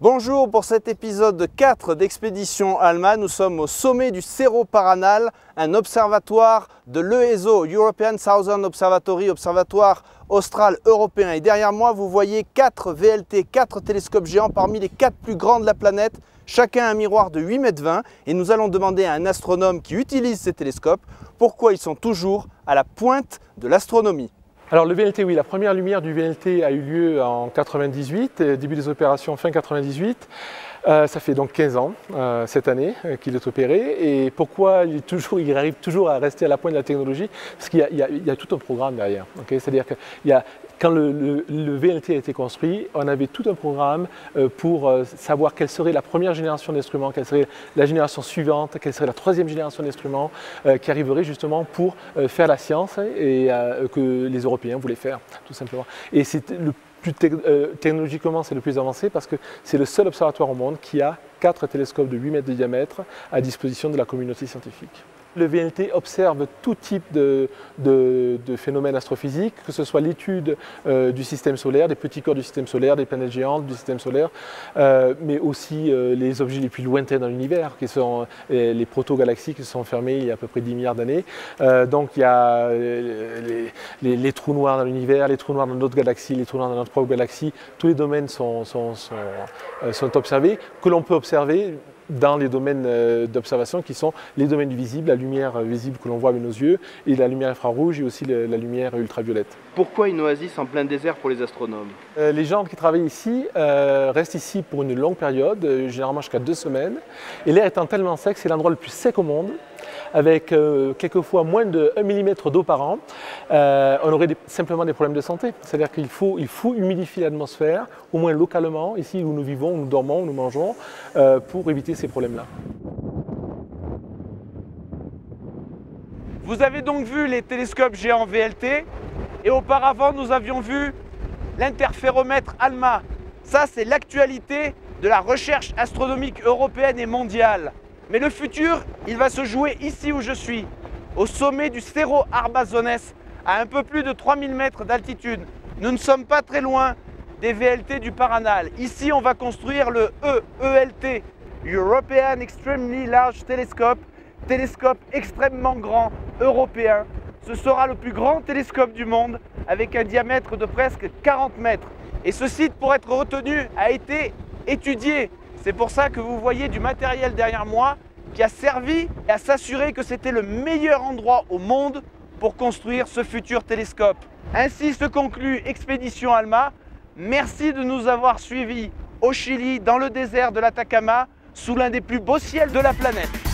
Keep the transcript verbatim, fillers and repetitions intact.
Bonjour, pour cet épisode quatre d'Expédition ALMA, nous sommes au sommet du Cerro Paranal, un observatoire de l'E S O, European Southern Observatory, observatoire austral européen. Et derrière moi, vous voyez quatre V L T, quatre télescopes géants parmi les quatre plus grands de la planète, chacun un miroir de huit mètres vingt. Et nous allons demander à un astronome qui utilise ces télescopes pourquoi ils sont toujours à la pointe de l'astronomie. Alors le V L T, oui, la première lumière du V L T a eu lieu en quatre-vingt-dix-huit, début des opérations fin quatre-vingt-dix-huit. Euh, ça fait donc quinze ans euh, cette année euh, qu'il est opéré. Et pourquoi il, est toujours, il arrive toujours à rester à la pointe de la technologie? Parce qu'il y, y, y a tout un programme derrière. Okay, c'est-à-dire que il y a, quand le, le, le V L T a été construit, on avait tout un programme euh, pour euh, savoir quelle serait la première génération d'instruments, quelle serait la génération suivante, quelle serait la troisième génération d'instruments euh, qui arriverait justement pour euh, faire la science hein, et euh, que les Européens voulaient faire, tout simplement. Et c'est le plus te euh, technologiquement, c'est le plus avancé parce que c'est le seul observatoire au monde qui a quatre télescopes de huit mètres de diamètre à disposition de la communauté scientifique. Le V L T observe tout type de, de, de phénomènes astrophysiques, que ce soit l'étude euh, du système solaire, des petits corps du système solaire, des planètes géantes du système solaire, euh, mais aussi euh, les objets les plus lointains dans l'univers, qui sont euh, les proto-galaxies qui se sont formées il y a à peu près dix milliards d'années. Euh, donc il y a les, les, les trous noirs dans l'univers, les trous noirs dans d'autres galaxies, les trous noirs dans notre propre galaxie. Tous les domaines sont, sont, sont, euh, sont observés, que l'on peut observer dans les domaines d'observation qui sont les domaines du visible, la lumière visible que l'on voit avec nos yeux, et la lumière infrarouge et aussi la lumière ultraviolette. Pourquoi une oasis en plein désert pour les astronomes? euh, Les gens qui travaillent ici euh, restent ici pour une longue période, euh, généralement jusqu'à deux semaines. Et l'air étant tellement sec, c'est l'endroit le plus sec au monde, avec euh, quelquefois moins de un millimètre d'eau par an. Euh, on aurait des, simplement des problèmes de santé. C'est-à-dire qu'il faut, il faut humidifier l'atmosphère, au moins localement, ici où nous vivons, où nous dormons, où nous mangeons, euh, pour éviter ces problèmes-là. Vous avez donc vu les télescopes géants V L T et auparavant nous avions vu l'interféromètre ALMA. Ça c'est l'actualité de la recherche astronomique européenne et mondiale. Mais le futur, il va se jouer ici où je suis, au sommet du Cerro Arbazones, à un peu plus de trois mille mètres d'altitude. Nous ne sommes pas très loin des V L T du Paranal. Ici, on va construire le E L T, European Extremely Large Telescope, télescope extrêmement grand européen. Ce sera le plus grand télescope du monde avec un diamètre de presque quarante mètres. Et ce site, pour être retenu, a été étudié. C'est pour ça que vous voyez du matériel derrière moi qui a servi à s'assurer que c'était le meilleur endroit au monde pour construire ce futur télescope. Ainsi se conclut Expédition ALMA. Merci de nous avoir suivis au Chili, dans le désert de l'Atacama, sous l'un des plus beaux ciels de la planète.